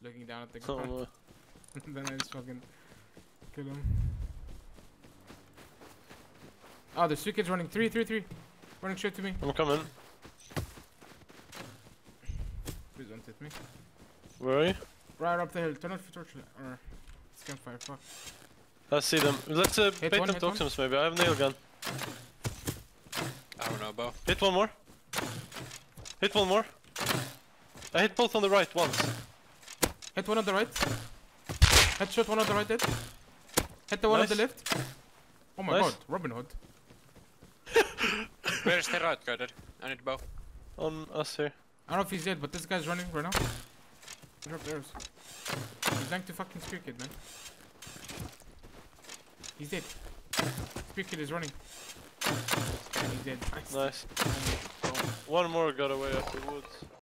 looking down at the Oh, ground. no. Then I just fucking kill him. Oh, there's 3 kids running. 3. Running straight to me. I'm coming. Please don't hit me. Where are you? Right up the hill. Turn off your torch. Or it's campfire. Fuck. I see them. Let's bait one, them hit one. totems maybe. I have a nail gun. I don't know, Bo. Hit one more. Hit one more. I hit both on the right once. Hit one on the right. Headshot one on the right dead. Hit the one on Nice. the left. Oh my Nice. god, Robin Hood. Where's the right guy dead? I need Bo. On us here. I don't know if he's dead, but this guy's running right now. Drop arrows. He's going to fucking Spear Kid, man. He's dead. Spear Kid is running. He's dead. Nice. Nice. One more got away up the woods.